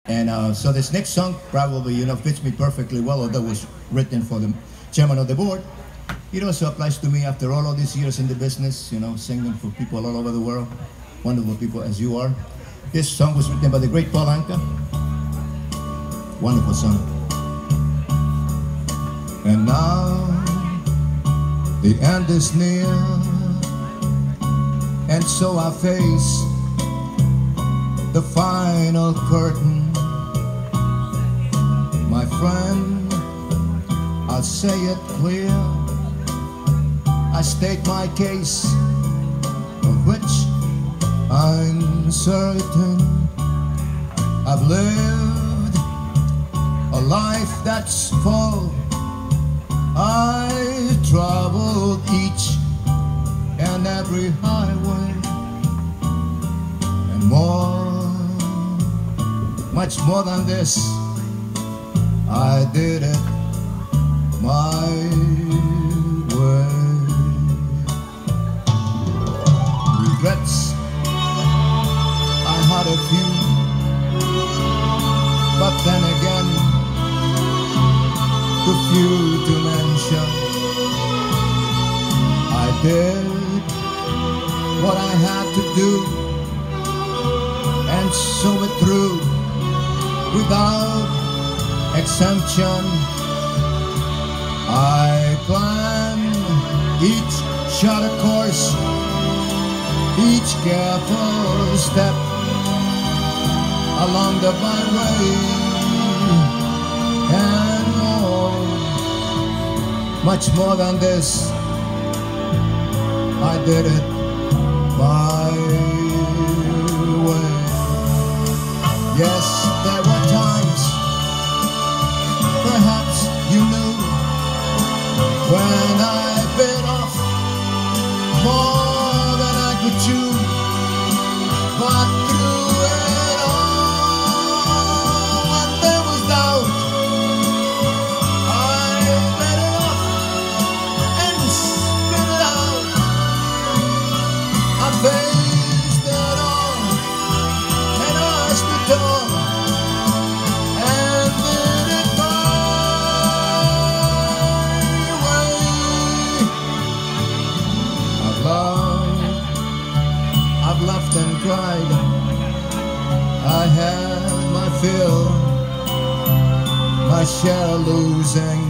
And so this next song probably, fits me perfectly well, although it was written for the chairman of the board. It also applies to me after all of these years in the business, singing for people all over the world, wonderful people as you are. This song was written by the great Paul Anka. Wonderful song. And now the end is near, and so I face the final curtain. My friend, I'll say it clear. I state my case, of which I'm certain. I've lived a life that's full. I've traveled each and every highway, and much more than this, I did it my way. Regrets, I had a few, but then again, too few to mention. I did what I had to do, and saw it through without exemption. I planned each short course, each careful step along the byway, and much more than this, I did it my way. Yes, there were times, perhaps you knew, when I bit off more than I could chew, but through it all, when there was doubt, I let it off and spit it out. I faced it all, and I spit it all, and did it my way. I've loved, I've laughed and cried, I had my fill, my share losing,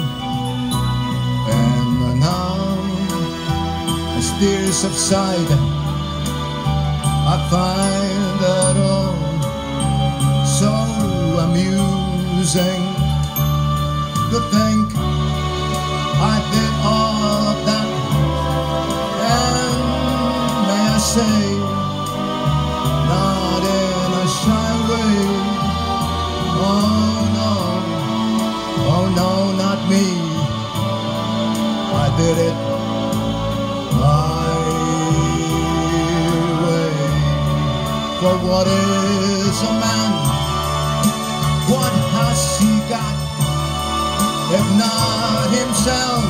and now as tears subside, I find it all so amusing to think I did all of that, and may I say, not in a shy way. Oh no, not me. I did it my way. For what is a man? What has he got? If not himself,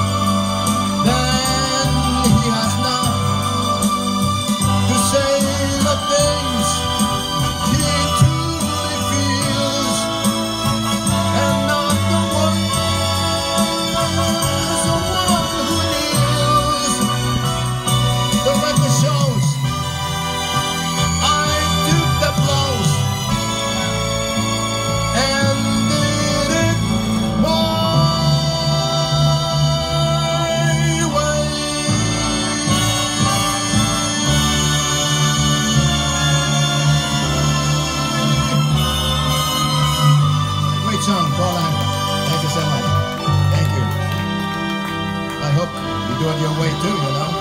then he has not to say the things he truly feels, and not the one who kneels. The record shows I took the blows and did it my way. Great song, Paul Anka. Thank you so much. Thank you. I hope you do it your way too,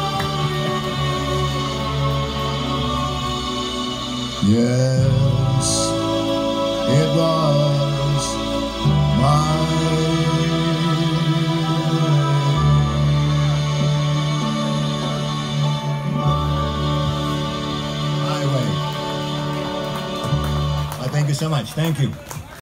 Yes, it was my way. I thank you so much. Thank you.